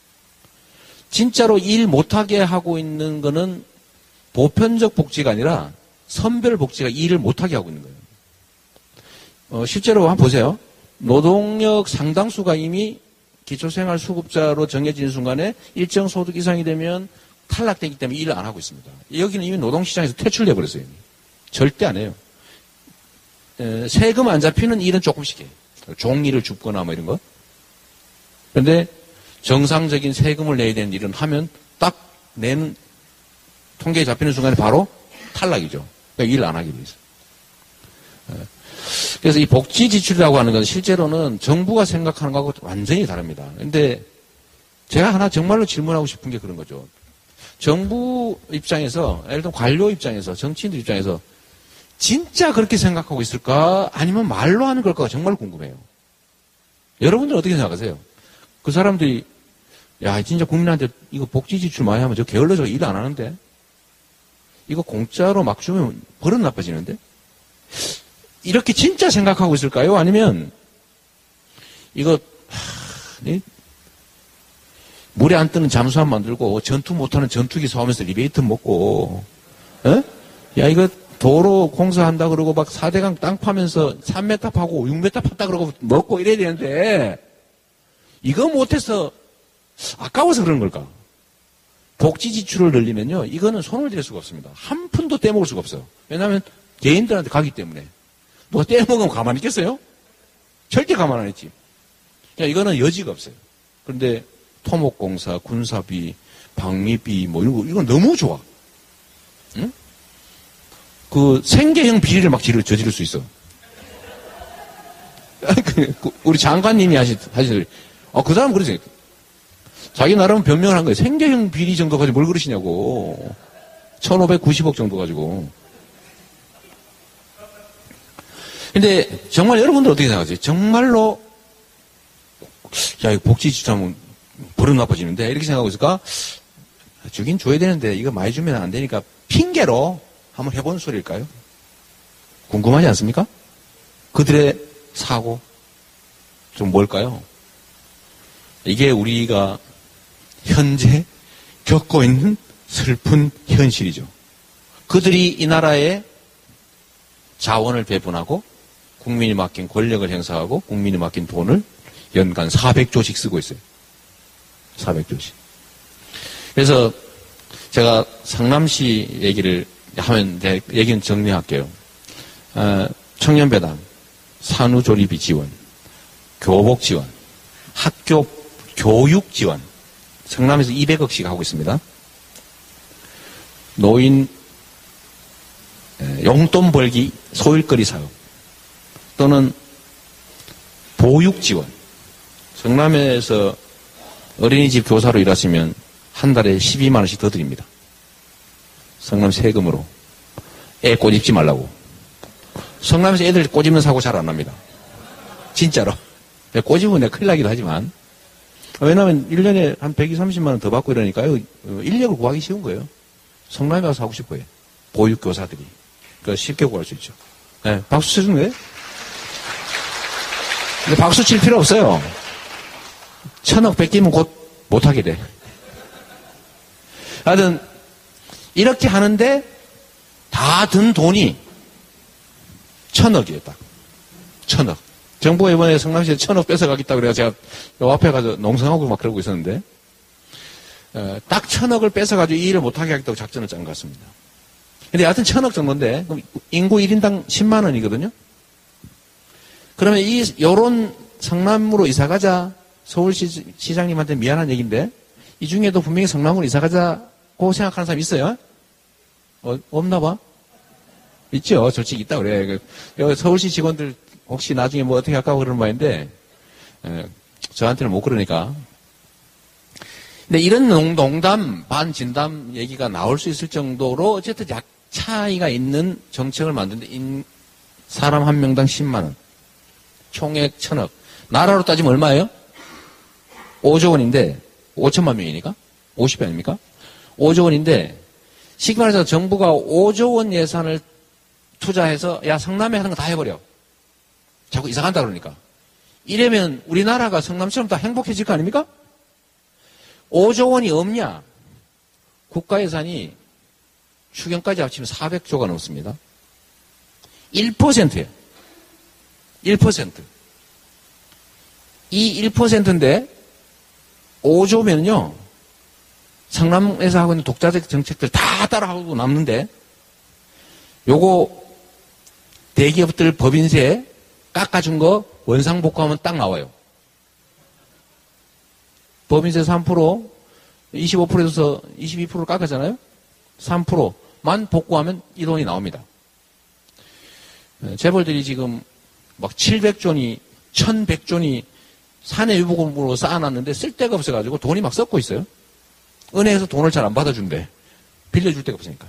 진짜로 일 못하게 하고 있는 거는 보편적 복지가 아니라 선별 복지가 일을 못하게 하고 있는 거예요. 어, 실제로 한번 보세요. 노동력 상당수가 이미 기초생활수급자로 정해지는 순간에 일정 소득 이상이 되면 탈락되기 때문에 일을 안 하고 있습니다. 여기는 이미 노동시장에서 퇴출돼 버렸어요. 이미. 절대 안 해요. 에, 세금 안 잡히는 일은 조금씩 해요. 종이를 줍거나 뭐 이런 거. 그런데 정상적인 세금을 내야 되는 일은 하면 딱 내는 통계에 잡히는 순간에 바로 탈락이죠. 그러니까 일 안 하게 돼 있어요. 그래서 이 복지 지출이라고 하는 건 실제로는 정부가 생각하는 거하고 완전히 다릅니다. 그런데 제가 하나 정말로 질문하고 싶은 게 그런 거죠. 정부 입장에서, 예를 들면 관료 입장에서, 정치인들 입장에서 진짜 그렇게 생각하고 있을까? 아니면 말로 하는 걸까? 정말 궁금해요. 여러분들은 어떻게 생각하세요? 그 사람들이 야, 진짜 국민한테 이거 복지 지출 많이 하면 저 게을러져 일 안 하는데? 이거 공짜로 막 주면 버릇 나빠지는데? 이렇게 진짜 생각하고 있을까요? 아니면 이거 하, 이, 물에 안 뜨는 잠수함 만들고 전투 못하는 전투기 사오면서 리베이트 먹고 에? 야 이거 도로 공사한다 그러고 막 사대강 땅 파면서 삼 미터 파고 육 미터 팠다 그러고 먹고 이래야 되는데 이거 못해서 아까워서 그런 걸까? 복지 지출을 늘리면요 이거는 손을 댈 수가 없습니다. 한 푼도 떼먹을 수가 없어요. 왜냐하면 개인들한테 가기 때문에 누가 떼먹으면 가만히 있겠어요? 절대 가만 안 있지. 그러니까 이거는 여지가 없어요. 그런데 토목공사, 군사비, 방위비 뭐 이런 거 이건 너무 좋아. 응? 그 생계형 비리를 막 지를 저지를 수 있어. 우리 장관님이 하실 하실 어, 그 사람 그러지. 자기 나름 변명을 한 거예요. 생계형 비리 정도 가지고 뭘 그러시냐고. 천오백구십억 정도 가지고. 근데 정말 여러분들 어떻게 생각하세요? 정말로 야, 이거 복지 지출하면 버릇 나빠지는데 이렇게 생각하고 있을까? 주긴 줘야 되는데 이거 많이 주면 안 되니까 핑계로 한번 해본 소리일까요? 궁금하지 않습니까? 그들의 사고 좀 뭘까요? 이게 우리가 현재 겪고 있는 슬픈 현실이죠. 그들이 이 나라에 자원을 배분하고 국민이 맡긴 권력을 행사하고 국민이 맡긴 돈을 연간 사백조씩 쓰고 있어요. 사백조씩. 그래서 제가 상남시 얘기를 하면 내 얘기는 정리할게요. 어, 청년배당, 산후조리비 지원, 교복 지원, 학교 교육 지원, 성남에서 이백억씩 하고 있습니다. 노인 용돈 벌기 소일거리 사업 또는 보육 지원. 성남에서 어린이집 교사로 일하시면 한 달에 십이만 원씩 더 드립니다. 성남 세금으로. 애 꼬집지 말라고. 성남에서 애들 꼬집는 사고 잘 안 납니다. 진짜로. 꼬집으면 내가 큰일 나기도 하지만. 왜냐하면 일 년에 한 백이십, 삼십만 원 더 받고 이러니까요. 인력을 구하기 쉬운 거예요. 성남에 가서 하고 싶어요. 보육교사들이. 그러니까 쉽게 구할 수 있죠. 네, 박수 쳐주는 거예요? 근데 박수 칠 필요 없어요. 천억 뺏기면 곧 못하게 돼. 하여튼, 이렇게 하는데 다 든 돈이 천억이에요, 딱. 천억. 정부가 이번에 성남시에 천억 뺏어가겠다고 그래서 제가 요 앞에 가서 농성하고 막 그러고 있었는데, 어, 딱 천억을 뺏어가지고 이 일을 못하게 하겠다고 작전을 짠 것 같습니다. 근데 여하튼 천억 정도인데, 그럼 인구 일 인당 십만 원이거든요? 그러면 이, 요런 성남으로 이사가자, 서울시 시장님한테 미안한 얘기인데, 이 중에도 분명히 성남으로 이사가자고 생각하는 사람 있어요? 어, 없나 봐? 있죠. 솔직히 있다 그래. 서울시 직원들 혹시 나중에 뭐 어떻게 할까 그러는 말인데, 에, 저한테는 못 그러니까. 근데 이런 농담, 반진담 얘기가 나올 수 있을 정도로 어쨌든 약 차이가 있는 정책을 만드는데, 인, 사람 한 명당 십만 원. 총액 천억. 나라로 따지면 얼마예요? 오조 원인데, 오천만 명이니까? 오십 배 아닙니까? 오조 원인데, 쉽게 말해서 정부가 오조 원 예산을 투자해서, 야, 성남에 하는 거 다 해버려. 자꾸 이사 간다 그러니까. 이러면 우리나라가 성남처럼 다 행복해질 거 아닙니까? 오조 원이 없냐? 국가 예산이 추경까지 합치면 사백조가 넘습니다. 일 퍼센트예요. 일 퍼센트. 이 일 퍼센트인데 오조면요. 성남에서 하고 있는 독자적 정책들 다 따라하고 남는데 요거 대기업들 법인세 깎아준 거 원상복구하면 딱 나와요. 법인세 삼 퍼센트, 이십오 퍼센트에서 이십이 퍼센트 깎았잖아요. 삼 퍼센트만 복구하면 이 돈이 나옵니다. 재벌들이 지금 막 칠백조니 천백조니 사내 유보금으로 쌓아놨는데 쓸 데가 없어가지고 돈이 막 썩고 있어요. 은행에서 돈을 잘 안 받아준대. 빌려줄 데가 없으니까.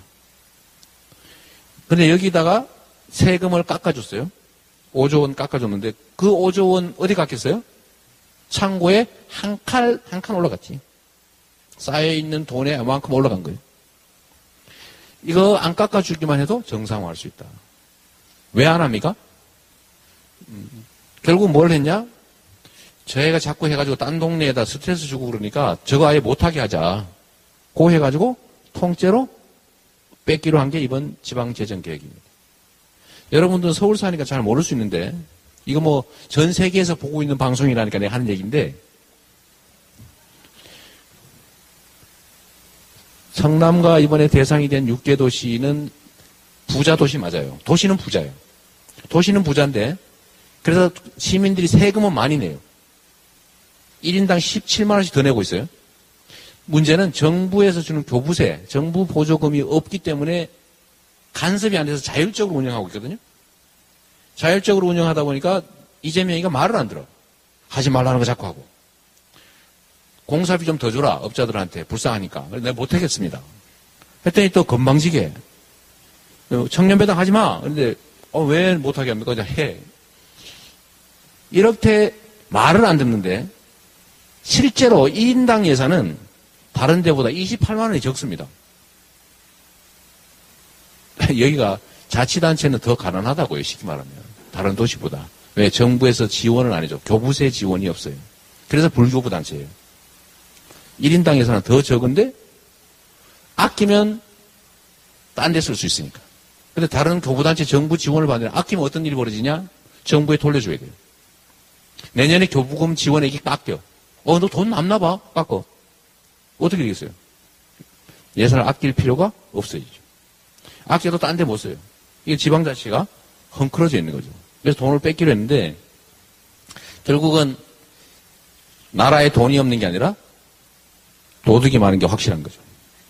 근데 여기다가 세금을 깎아줬어요. 오조 원 깎아줬는데 그 오조 원 어디 갔겠어요? 창고에 한 칸, 한 칸 올라갔지. 쌓여있는 돈에 이만큼 올라간 거예요. 이거 안 깎아주기만 해도 정상화할 수 있다. 왜 안 합니까? 음, 결국 뭘 했냐? 저희가 자꾸 해가지고 딴 동네에다 스트레스 주고 그러니까 저거 아예 못하게 하자. 고 해가지고 통째로 뺏기로 한 게 이번 지방재정계획입니다. 여러분들은 서울 사니까 잘 모를 수 있는데 이거 뭐 전 세계에서 보고 있는 방송이라니까 내가 하는 얘기인데 성남과 이번에 대상이 된 육 개 도시는 부자 도시 맞아요. 도시는 부자예요. 도시는 부자인데 그래서 시민들이 세금은 많이 내요. 일 인당 십칠만 원씩 더 내고 있어요. 문제는 정부에서 주는 교부세, 정부 보조금이 없기 때문에 간섭이 안 돼서 자율적으로 운영하고 있거든요. 자율적으로 운영하다 보니까 이재명이가 말을 안 들어. 하지 말라는 거 자꾸 하고. 공사비 좀 더 줘라, 업자들한테. 불쌍하니까. 내가 못하겠습니다. 했더니 또 건방지게. 청년배당 하지 마. 그런데, 어, 왜 못하게 합니까? 그냥 해. 이렇게 말을 안 듣는데, 실제로 일 인당 예산은 다른 데보다 이십팔만 원이 적습니다. 여기가 자치단체는 더 가난하다고요, 쉽게 말하면. 다른 도시보다. 왜? 정부에서 지원을 안 해줘. 교부세 지원이 없어요. 그래서 불교부 단체예요. 일 인당 예산은 더 적은데 아끼면 딴 데 쓸 수 있으니까. 근데 다른 교부단체 정부 지원을 받으면 아끼면 어떤 일이 벌어지냐? 정부에 돌려줘야 돼요. 내년에 교부금 지원액이 깎여. 어, 너 돈 남나 봐? 깎어. 어떻게 되겠어요? 예산을 아낄 필요가 없어지죠. 아껴도 딴 데 못 써요. 이게 지방자치가 헝클어져 있는 거죠. 그래서 돈을 뺏기로 했는데 결국은 나라에 돈이 없는 게 아니라 도둑이 많은 게 확실한 거죠.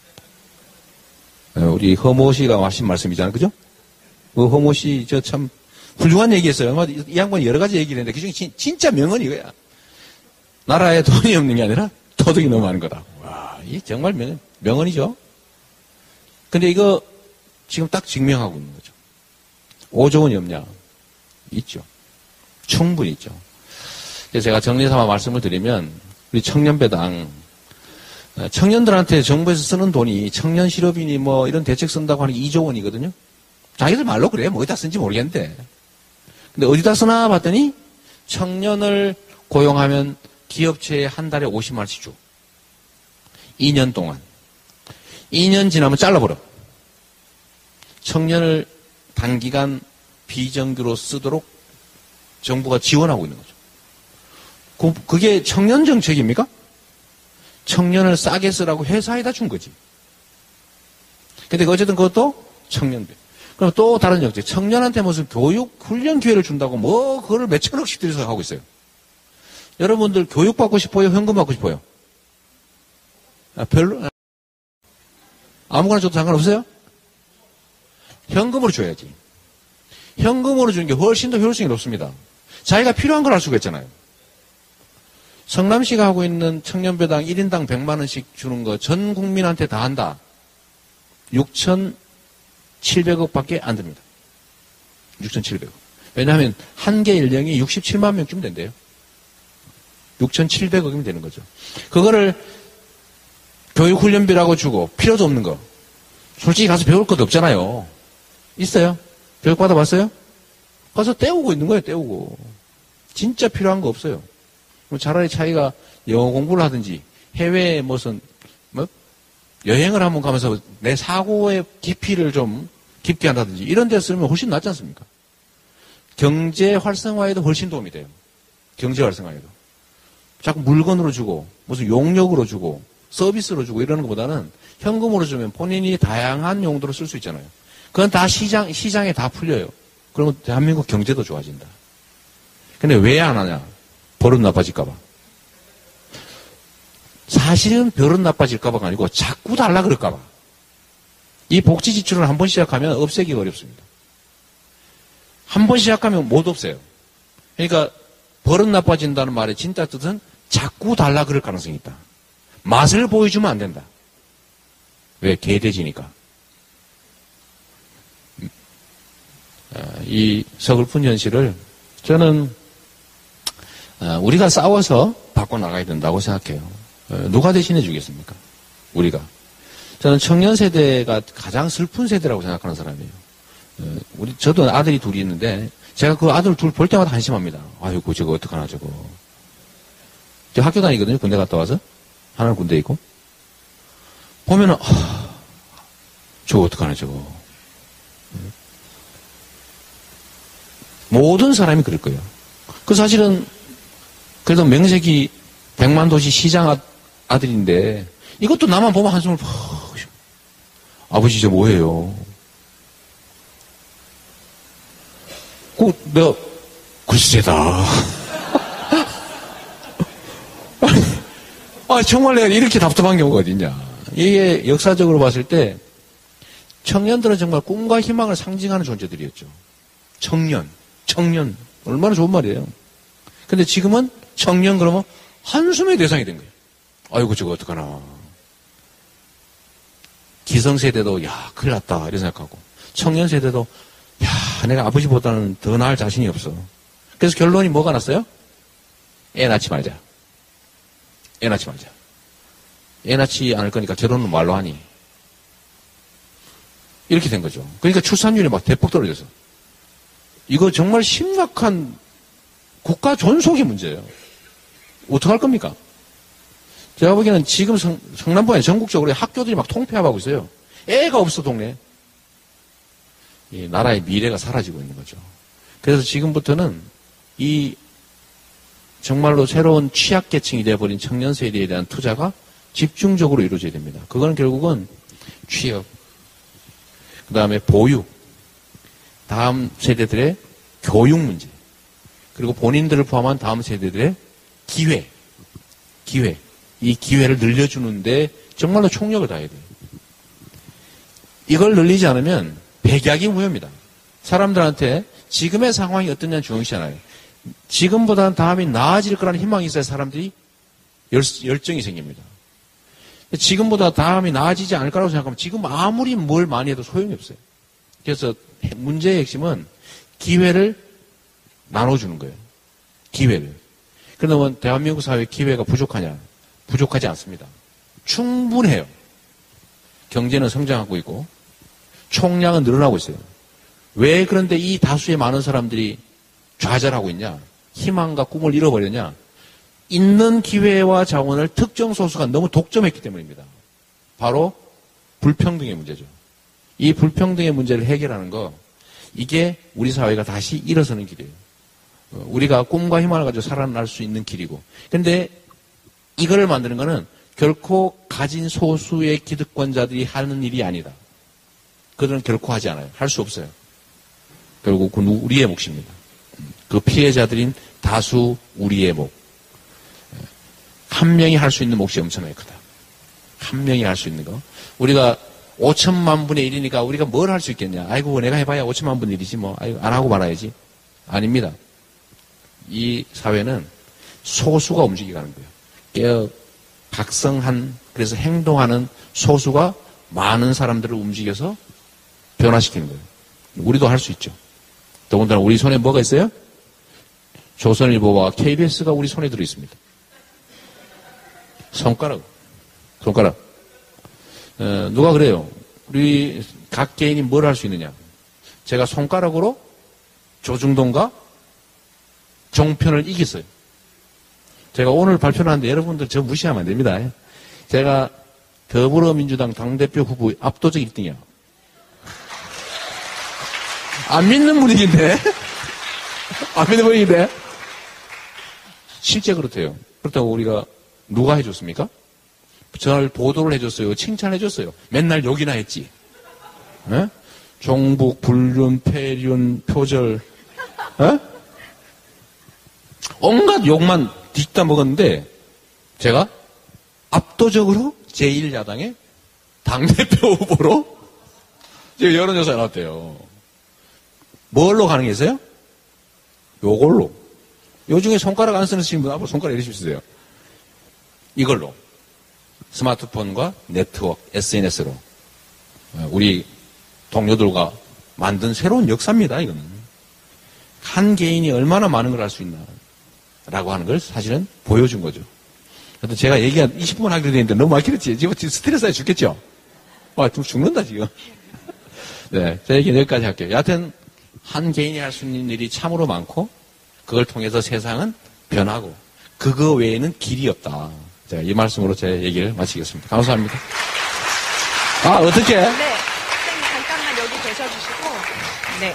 우리 허모 씨가 하신 말씀이잖아요. 그죠? 그 허모 씨 저 참 훌륭한 얘기했어요. 이 양반이 여러 가지 얘기를 했는데 그중에 진, 진짜 명언이 이거야. 나라에 돈이 없는 게 아니라 도둑이 너무 많은 거다. 와, 이 정말 명, 명언이죠. 근데 이거 지금 딱 증명하고 있는 거죠. 오조 원이 없냐? 있죠. 충분히 있죠. 그래서 제가 정리 삼아 말씀을 드리면 우리 청년배당 청년들한테 정부에서 쓰는 돈이 청년 실업인이 뭐 이런 대책 쓴다고 하는 게 이조 원이거든요. 자기들 말로 그래. 뭐 어디다 쓴지 모르겠는데. 근데 어디다 쓰나 봤더니 청년을 고용하면 기업체에 한 달에 오십만 원씩 줘. 이 년 동안. 이 년 지나면 잘라버려. 청년을 단기간 비정규로 쓰도록 정부가 지원하고 있는 거죠. 그, 그게 청년 정책입니까? 청년을 싸게 쓰라고 회사에다 준 거지. 근데 어쨌든 그것도 청년배. 그럼 또 다른 정책. 청년한테 무슨 교육, 훈련 기회를 준다고 뭐, 그거를 몇천억씩 들여서 하고 있어요. 여러분들 교육받고 싶어요? 현금 받고 싶어요? 아, 별로, 아무거나 줘도 상관없어요? 현금으로 줘야지. 현금으로 주는 게 훨씬 더 효율성이 높습니다. 자기가 필요한 걸 알 수가 있잖아요. 성남시가 하고 있는 청년배당 일 인당 백만 원씩 주는 거 전 국민한테 다 한다. 육천칠백억 밖에 안 됩니다. 육천칠백억. 왜냐하면 한 개 연령이 육십칠만 명쯤 된대요. 육천칠백억이면 되는 거죠. 그거를 교육훈련비라고 주고 필요도 없는 거. 솔직히 가서 배울 것도 없잖아요. 있어요? 교육 받아봤어요? 가서 때우고 있는 거예요. 때우고. 진짜 필요한 거 없어요. 차라리 차이가 영어 공부를 하든지 해외에 무슨 뭐 여행을 한번 가면서 내 사고의 깊이를 좀 깊게 한다든지 이런 데 쓰면 훨씬 낫지 않습니까? 경제 활성화에도 훨씬 도움이 돼요. 경제 활성화에도. 자꾸 물건으로 주고 무슨 용역으로 주고 서비스로 주고 이러는 것보다는 현금으로 주면 본인이 다양한 용도로 쓸 수 있잖아요. 그건 다 시장, 시장에 다 풀려요. 그러면 대한민국 경제도 좋아진다. 근데 왜 안 하냐? 버릇 나빠질까봐. 사실은 버릇 나빠질까봐가 아니고 자꾸 달라 그럴까봐. 이 복지 지출을 한 번 시작하면 없애기가 어렵습니다. 한 번 시작하면 못 없애요. 그러니까 버릇 나빠진다는 말의 진짜 뜻은 자꾸 달라 그럴 가능성이 있다. 맛을 보여주면 안 된다. 왜? 개돼지니까. 이 서글픈 현실을 저는 우리가 싸워서 바꿔나가야 된다고 생각해요. 누가 대신해 주겠습니까? 우리가. 저는 청년 세대가 가장 슬픈 세대라고 생각하는 사람이에요. 우리, 저도 아들이 둘이 있는데, 제가 그 아들 둘 볼 때마다 한심합니다. 아이고, 저거 어떡하나, 저거. 저 학교 다니거든요, 군대 갔다 와서. 하나는 군대에 있고. 보면은, 아, 저거 어떡하나, 저거. 모든 사람이 그럴 거예요. 그 사실은, 그래도 명색이 백만 도시 시장 아, 아들인데, 이것도 나만 보면 한숨을 푹, 아버지 저 뭐해요? 그, 내가, 글쎄다. 아, 정말 내가 이렇게 답답한 경우가 어딨냐. 이게 역사적으로 봤을 때, 청년들은 정말 꿈과 희망을 상징하는 존재들이었죠. 청년, 청년. 얼마나 좋은 말이에요. 근데 지금은 청년 그러면 한숨의 대상이 된 거예요. 아이고, 저거 어떡하나. 기성세대도, 야, 큰일 났다. 이런 생각하고. 청년세대도, 야, 내가 아버지보다는 더 나을 자신이 없어. 그래서 결론이 뭐가 났어요? 애 낳지 말자. 애 낳지 말자. 애 낳지 않을 거니까 결혼은 말로 하니. 이렇게 된 거죠. 그러니까 출산율이 막 대폭 떨어져서. 이거 정말 심각한 국가 존속의 문제예요. 어떡할 겁니까? 제가 보기에는 지금 성, 성남부에 전국적으로 학교들이 막 통폐합하고 있어요. 애가 없어, 동네에. 이 나라의 미래가 사라지고 있는 거죠. 그래서 지금부터는 이 정말로 새로운 취약계층이 되어버린 청년 세대에 대한 투자가 집중적으로 이루어져야 됩니다. 그건 결국은 취업, 그 다음에 보육, 다음 세대들의 교육 문제, 그리고 본인들을 포함한 다음 세대들의 기회, 기회. 이 기회를 늘려주는데 정말로 총력을 다해야 돼요. 이걸 늘리지 않으면 백약이 무효입니다. 사람들한테 지금의 상황이 어떠냐는 중요시잖아요. 지금보다는 다음이 나아질 거라는 희망이 있어야 사람들이 열, 열정이 생깁니다. 지금보다 다음이 나아지지 않을 거라고 생각하면 지금 아무리 뭘 많이 해도 소용이 없어요. 그래서 문제의 핵심은 기회를 나눠주는 거예요. 기회를. 그러면 대한민국 사회 기회가 부족하냐? 부족하지 않습니다. 충분해요. 경제는 성장하고 있고 총량은 늘어나고 있어요. 왜 그런데 이 다수의 많은 사람들이 좌절하고 있냐? 희망과 꿈을 잃어버렸냐? 있는 기회와 자원을 특정 소수가 너무 독점했기 때문입니다. 바로 불평등의 문제죠. 이 불평등의 문제를 해결하는 거, 이게 우리 사회가 다시 일어서는 길이에요. 우리가 꿈과 희망을 가지고 살아날 수 있는 길이고. 근데 이거를 만드는 거는 결코 가진 소수의 기득권자들이 하는 일이 아니다. 그들은 결코 하지 않아요. 할 수 없어요. 결국 그건 우리의 몫입니다. 그 피해자들인 다수 우리의 몫. 한 명이 할 수 있는 몫이 엄청나게 크다. 한 명이 할 수 있는 거. 우리가 오천만 분의 일이니까 우리가 뭘 할 수 있겠냐. 아이고 내가 해봐야 오천만 분의 일이지 뭐. 아이고 안 하고 말아야지. 아닙니다. 이 사회는 소수가 움직이가는 거예요. 깨어 각성한, 그래서 행동하는 소수가 많은 사람들을 움직여서 변화시키는 거예요. 우리도 할 수 있죠. 더군다나 우리 손에 뭐가 있어요? 조선일보와 케이비에스가 우리 손에 들어 있습니다. 손가락. 손가락. 어, 누가 그래요? 우리 각 개인이 뭘 할 수 있느냐? 제가 손가락으로 조중동과 종편을 이겼어요. 제가 오늘 발표를 하는데 여러분들 저 무시하면 안 됩니다. 제가 더불어민주당 당대표 후보 압도적 일 등이야. 안 믿는 분위기인데? 안 믿는 분위기인데? 실제 그렇대요. 그렇다고 우리가 누가 해줬습니까? 잘 보도를 해줬어요. 칭찬해줬어요. 맨날 욕이나 했지. 에? 종북, 불륜, 폐륜, 표절, 에? 온갖 욕만 딛다 먹었는데 제가 압도적으로 제일 야당의 당대표 후보로 지금 여론조사에 나왔대요. 뭘로 가능했어요? 요걸로. 요중에 손가락 안 쓰는 친구분 앞으로 손가락 이러시 주세요. 이걸로. 스마트폰과 네트워크, 에스엔에스로. 우리 동료들과 만든 새로운 역사입니다, 이거는. 한 개인이 얼마나 많은 걸 할 수 있나. 라고 하는 걸 사실은 보여준 거죠. 근데 제가 얘기한 이십 분 하기로 되는데 너무 많이 길었지. 지금 스트레스에 죽겠죠? 와, 좀 죽는다, 지금. 네. 제 얘기는 여기까지 할게요. 여하튼, 한 개인이 할 수 있는 일이 참으로 많고, 그걸 통해서 세상은 변하고, 그거 외에는 길이 없다. 자, 이 말씀으로 제 얘기를 마치겠습니다. 감사합니다. 아, 어떻게? 네. 선생님, 잠깐만 여기 계셔주시고, 네.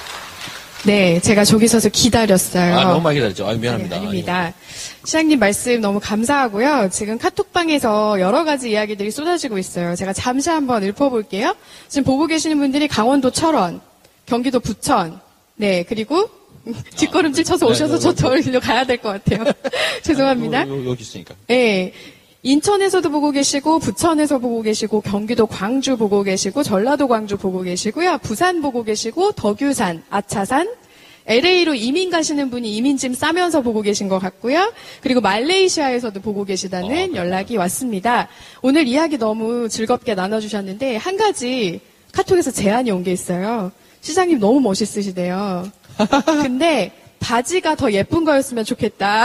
네, 제가 저기 서서 기다렸어요. 아, 너무 많이 기다렸죠. 아, 미안합니다. 네, 아닙니다. 시장님 말씀 너무 감사하고요. 지금 카톡방에서 여러 가지 이야기들이 쏟아지고 있어요. 제가 잠시 한번 읊어볼게요. 지금 보고 계시는 분들이 강원도 철원, 경기도 부천, 네, 그리고 뒷걸음질 쳐서 오셔서 저 저기로 가야 될 것 같아요. 죄송합니다. 요, 요, 여기 있으니까. 네. 인천에서도 보고 계시고, 부천에서 보고 계시고, 경기도 광주 보고 계시고, 전라도 광주 보고 계시고요. 부산 보고 계시고, 덕유산, 아차산, 엘에이로 이민 가시는 분이 이민짐 싸면서 보고 계신 것 같고요. 그리고 말레이시아에서도 보고 계시다는 어, 연락이 왔습니다. 오늘 이야기 너무 즐겁게 나눠주셨는데, 한 가지 카톡에서 제안이 온 게 있어요. 시장님 너무 멋있으시대요. 근데, 바지가 더 예쁜 거였으면 좋겠다.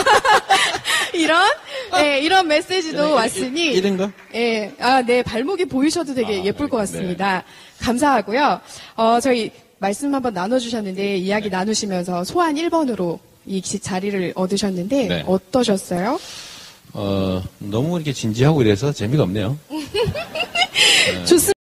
이런, 네, 이런 메시지도 이, 왔으니. 이, 이런 거? 예, 아, 네, 발목이 보이셔도 되게 아, 예쁠 것 네. 같습니다. 감사하고요. 어, 저희 말씀 한번 나눠주셨는데, 이야기 네. 나누시면서 소환 일 번으로 이 자리를 얻으셨는데, 네. 어떠셨어요? 어, 너무 이렇게 진지하고 이래서 재미가 없네요. 좋습니다.